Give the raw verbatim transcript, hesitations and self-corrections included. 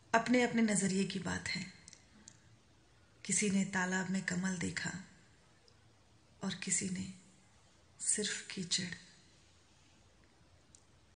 अपने अपने नज़रिए की बात है। किसी ने तालाब में कमल देखा और किसी ने सिर्फ कीचड़।